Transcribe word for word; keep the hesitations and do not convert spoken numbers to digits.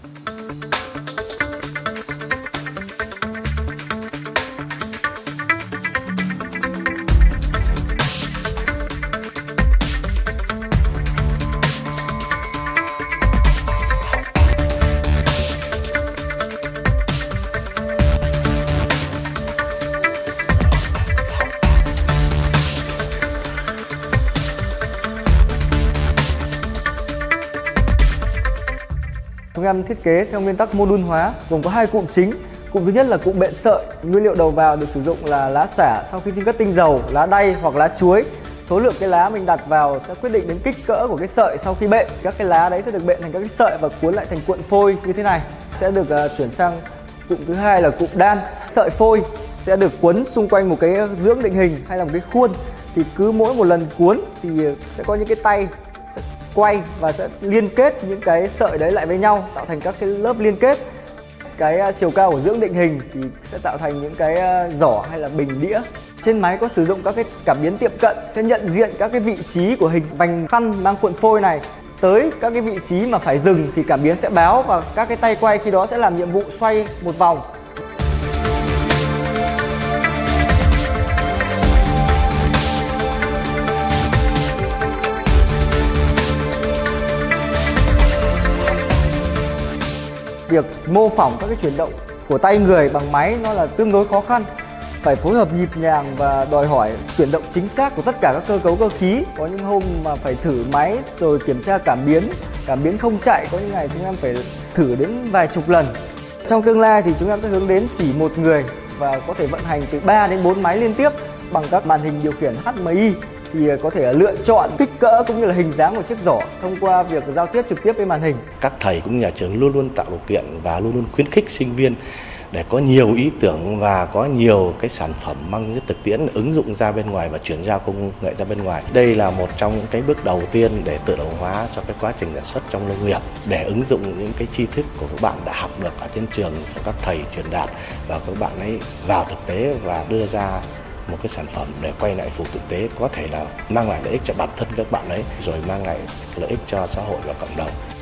Chúng em thiết kế theo nguyên tắc mô đun hóa, gồm có hai cụm chính. Cụm thứ nhất là cụm bện sợi. Nguyên liệu đầu vào được sử dụng là lá xả sau khi chiên cất tinh dầu, lá đay hoặc lá chuối. Số lượng cái lá mình đặt vào sẽ quyết định đến kích cỡ của cái sợi sau khi bện. Các cái lá đấy sẽ được bện thành các cái sợi và cuốn lại thành cuộn phôi như thế này. Sẽ được uh, chuyển sang cụm thứ hai là cụm đan. Sợi phôi sẽ được quấn xung quanh một cái dưỡng định hình hay là một cái khuôn. Thì cứ mỗi một lần cuốn thì sẽ có những cái tay sẽ quay và sẽ liên kết những cái sợi đấy lại với nhau, tạo thành các cái lớp liên kết. Cái chiều cao của dưỡng định hình thì sẽ tạo thành những cái giỏ hay là bình đĩa. Trên máy có sử dụng các cái cảm biến tiệm cận sẽ nhận diện các cái vị trí của hình vành khăn mang cuộn phôi này. Tới các cái vị trí mà phải dừng thì cảm biến sẽ báo và các cái tay quay khi đó sẽ làm nhiệm vụ xoay một vòng. Việc mô phỏng các cái chuyển động của tay người bằng máy nó là tương đối khó khăn. Phải phối hợp nhịp nhàng và đòi hỏi chuyển động chính xác của tất cả các cơ cấu cơ khí. Có những hôm mà phải thử máy rồi kiểm tra cảm biến. Cảm biến không chạy, có những ngày chúng em phải thử đến vài chục lần. Trong tương lai thì chúng em sẽ hướng đến chỉ một người và có thể vận hành từ ba đến bốn máy liên tiếp bằng các màn hình điều khiển H M I. Thì có thể lựa chọn kích cỡ cũng như là hình dáng của chiếc giỏ thông qua việc giao tiếp trực tiếp với màn hình. Các thầy cũng nhà trường luôn luôn tạo điều kiện và luôn luôn khuyến khích sinh viên để có nhiều ý tưởng và có nhiều cái sản phẩm mang tính thực tiễn ứng dụng ra bên ngoài và chuyển giao công nghệ ra bên ngoài. Đây là một trong những cái bước đầu tiên để tự động hóa cho cái quá trình sản xuất trong nông nghiệp, để ứng dụng những cái tri thức của các bạn đã học được ở trên trường cho các thầy truyền đạt và các bạn ấy vào thực tế và đưa ra một cái sản phẩm để quay lại phục thực tế, có thể là mang lại lợi ích cho bản thân các bạn ấy rồi mang lại lợi ích cho xã hội và cộng đồng.